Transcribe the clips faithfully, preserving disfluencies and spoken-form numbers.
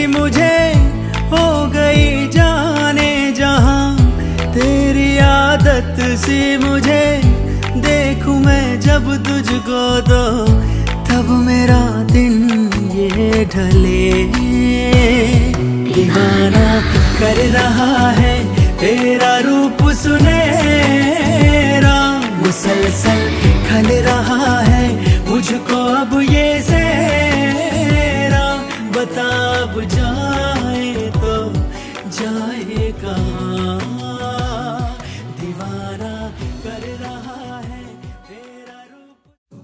मुझे हो गई जाने जहां, तेरी आदत सी मुझे देखूं मैं जब तुझको तो तब मेरा दिन ये ढले। दीवाना कर रहा है तेरा रूप सुनहरा, मुसलसल खल रहा है मुझको अब ये सेहरा। बता अब जाए तो जाए कहाँ, दीवाना कर रहा है तेरा रूप।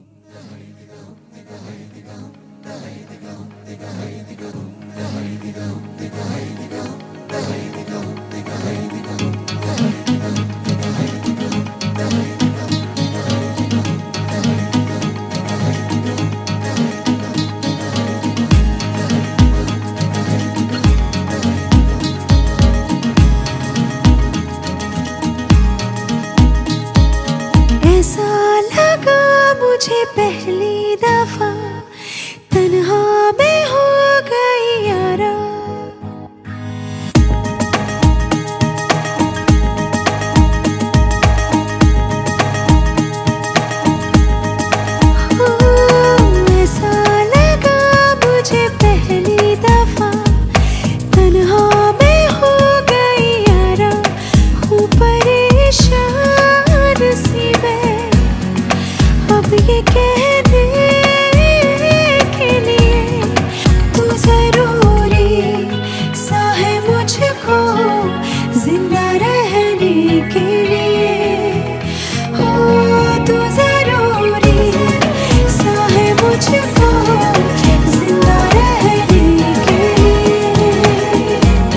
ऐसा लगा मुझे पहली दफा तन्हा में हो गई यारा। ऐसा लगा मुझे पहली दफा तन्हा में हो गई यारा। हूँ परेशान सी मैं अब ये कहने के लिए, तू जरूरी सा है मुझको जिंदा रहने के लिए। हो तू जरूरी सा है मुझको जिंदा रहने के लिए।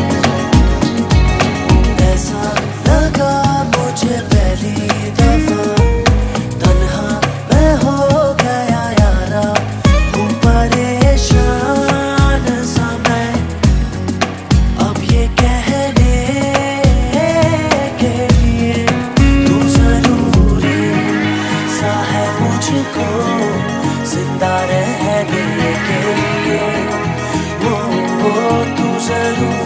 ऐसा लगा मुझे पहली दफा तन्हा मैं हो गया यारा। हूँ परेशान सा मैं अब ये कहने के लिए, तू जरूरी सा है मुझको जिंदा रहने के लिए। वो, वो तू जरूरी